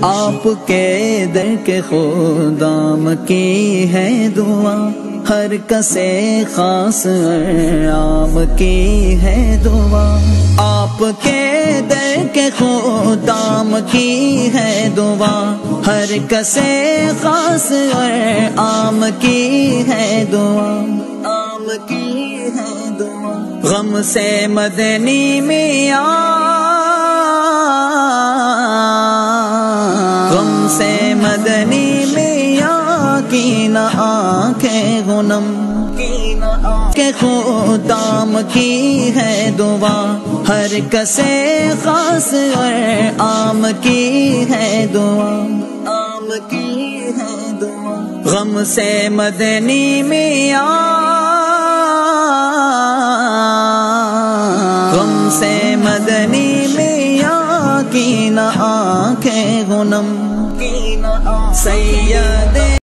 آپ کے در کے خدام کی ہے دعا، ہر کسے خاص عام کی ہے دعا۔ آپ کے در کے خدام کی ہے دعا، ہر کسے خاص عام کی ہے دعا، عام کی ہے دعا۔ غم سے مدنی میاں، غم سے مدنی میاں کی نہ آنکھیں غنم، کہ خدام کی ہے دعا، ہر کسے خاص اور عام کی ہے دعا، عام کی ہے دعا۔ غم سے مدنی میاں، غم سے مدنی میاں کی نہ آنکھیں غنم، سید